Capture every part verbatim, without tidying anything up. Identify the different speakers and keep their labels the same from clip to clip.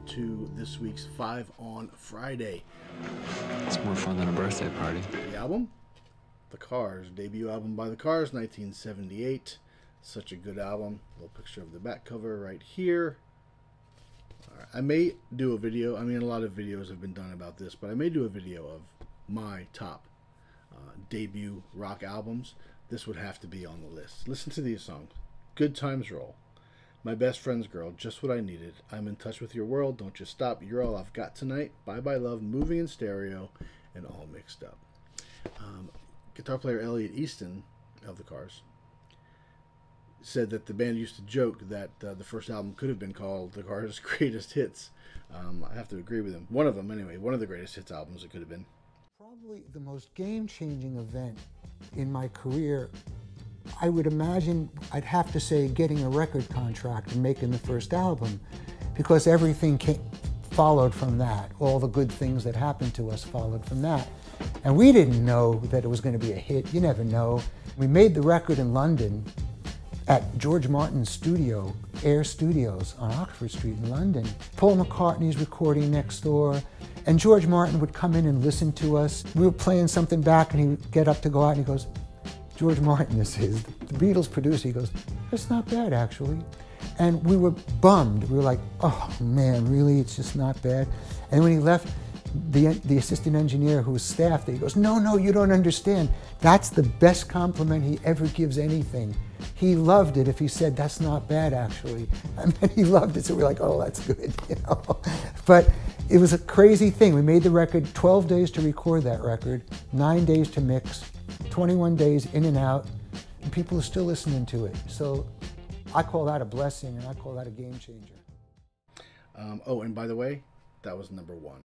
Speaker 1: to this week's Five on Friday.
Speaker 2: It's more fun than a birthday party.
Speaker 1: The album? The Cars. Debut album by The Cars, nineteen seventy-eight. Such a good album. A little picture of the back cover right here. All right. I may do a video. I mean, a lot of videos have been done about this, but I may do a video of my top uh, debut rock albums. This would have to be on the list. Listen to these songs. Good Times Roll. My Best Friend's Girl, Just What I Needed. I'm in Touch with Your World, Don't You Stop, You're All I've Got Tonight, Bye Bye Love, Moving in Stereo, and All Mixed Up. Um, guitar player Elliot Easton of The Cars said that the band used to joke that uh, the first album could have been called The Cars' Greatest Hits. Um, I have to agree with him. One of them, anyway. One of the greatest hits albums it could have been.
Speaker 3: Probably the most game-changing event in my career, I would imagine, I'd have to say getting a record contract and making the first album, because everything came, followed from that. All the good things that happened to us followed from that. And we didn't know that it was going to be a hit. You never know. We made the record in London at George Martin's studio, Air Studios on Oxford Street in London. Paul McCartney's recording next door, and George Martin would come in and listen to us. We were playing something back and he would get up to go out and he goes, George Martin, this is, the Beatles producer, he goes, that's not bad actually. And we were bummed. We were like, oh man, really, it's just not bad. And when he left, the, the assistant engineer who was staff there, he goes, no, no, you don't understand. That's the best compliment he ever gives anything. He loved it if he said, that's not bad actually. And then he loved it, so we're like, oh, that's good, you know. But it was a crazy thing. We made the record, twelve days to record that record, nine days to mix, twenty-one days in and out, and people are still listening to it. So I call that a blessing, and I call that a game changer.
Speaker 1: Um, oh, and by the way, that was number one.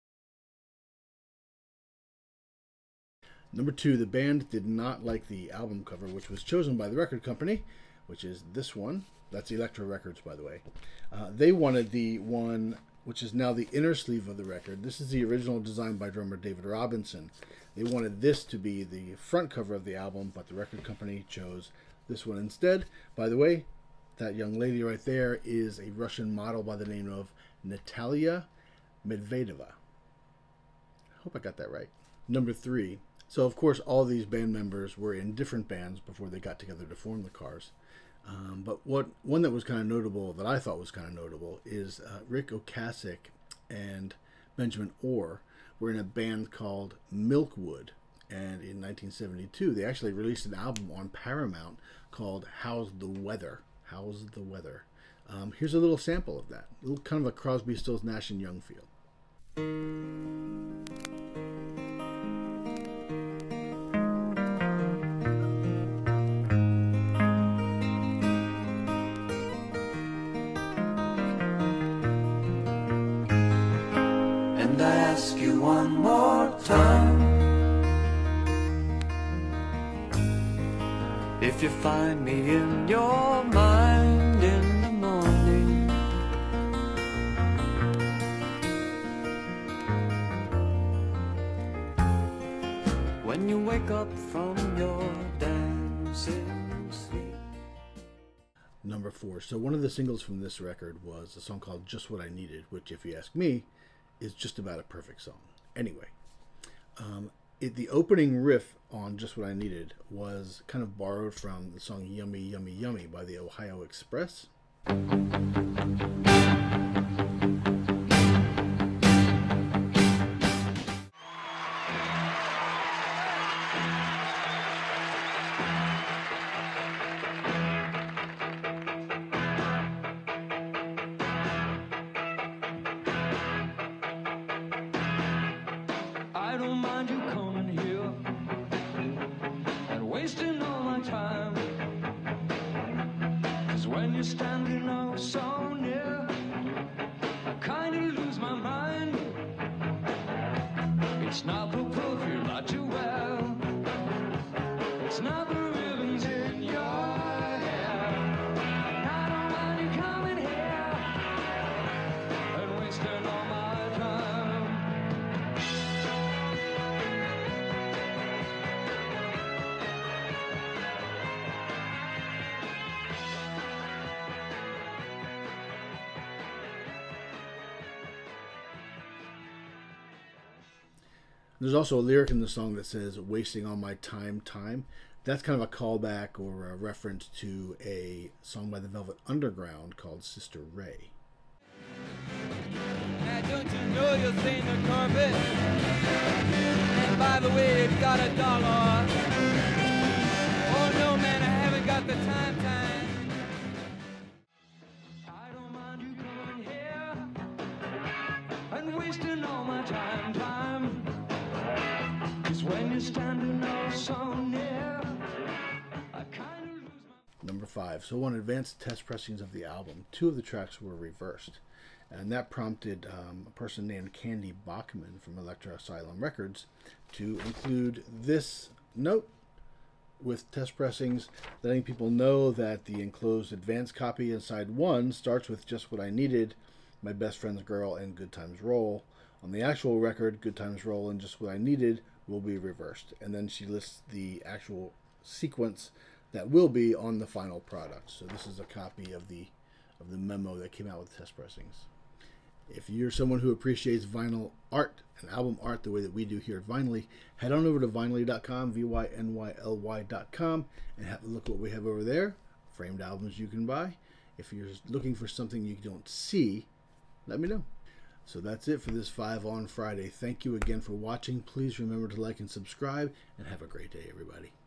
Speaker 1: Number two, the band did not like the album cover, which was chosen by the record company, which is this one. That's Elektra Records, by the way. Uh, they wanted the one which is now the inner sleeve of the record. This is the original design by drummer David Robinson. They wanted this to be the front cover of the album, but the record company chose this one instead. By the way, that young lady right there is a Russian model by the name of Natalia Medvedeva. I hope I got that right. Number three. So, of course, all these band members were in different bands before they got together to form the Cars. Um, but what one that was kind of notable, that I thought was kind of notable, is uh, Rick Ocasek and Benjamin Orr were in a band called Milkwood. And in nineteen seventy-two, they actually released an album on Paramount called How's the Weather? How's the Weather? Um, here's a little sample of that. A little kind of a Crosby, Stills, Nash and Young feel.
Speaker 4: And I ask you one more time, if you find me in your mind in the morning, when you wake up from your dancing sleep.
Speaker 1: Number four. So one of the singles from this record was a song called Just What I Needed, which, if you ask me, is just about a perfect song. Anyway, um, it, the opening riff on Just What I Needed was kind of borrowed from the song Yummy, Yummy, Yummy by the Ohio Express.
Speaker 4: I don't mind you coming here and wasting all my time, 'cause when you're standing oh so near, I kinda lose my mind. It's not the perfume that you wear, it's not the ribbons in your hair. I don't mind you coming here and wasting all my time.
Speaker 1: There's also a lyric in the song that says, "Wasting all my time, time." That's kind of a callback or a reference to a song by the Velvet Underground called Sister Ray.
Speaker 4: Now don't you know you'll stain the carpet? And by the way, it's got a dollar. Oh no, man, I haven't got the time, time. I don't mind you coming here and wasting all my time, time. 'Cause when you're standing all so near, I kind of lose my...
Speaker 1: Number five. So on advanced test pressings of the album, two of the tracks were reversed. And that prompted um, a person named Candy Bachman from Elektra Asylum Records to include this note with test pressings, letting people know that the enclosed advanced copy inside one starts with Just What I Needed, My Best Friend's Girl, and Good Times Roll. On the actual record, Good Times Roll and Just What I Needed will be reversed. And then she lists the actual sequence that will be on the final product. So this is a copy of the of the memo that came out with test pressings. If you're someone who appreciates vinyl art and album art the way that we do here at Vynyly, head on over to vynyly dot com, V Y N Y L Y dot com, and have a look at what we have over there. Framed albums you can buy. If you're looking for something you don't see, let me know. So that's it for this five on Friday. Thank you again for watching. Please remember to like and subscribe, and have a great day, everybody.